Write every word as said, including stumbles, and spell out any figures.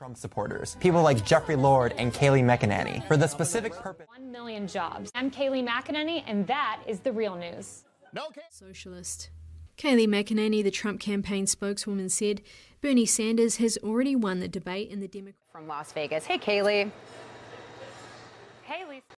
Trump supporters, people like Jeffrey Lord and Kayleigh McEnany, for the specific purpose. One million jobs. I'm Kayleigh McEnany, and that is the real news. No, Socialist. Kayleigh McEnany, the Trump campaign spokeswoman, said Bernie Sanders has already won the debate in the Democratic. From Las Vegas. Hey, Kayleigh. Kayleigh.